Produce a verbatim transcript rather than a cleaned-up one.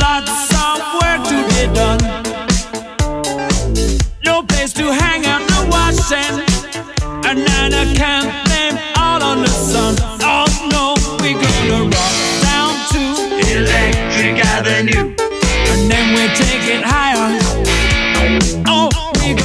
lots of work to be done. To hang out the washing, and then I can't blame all on the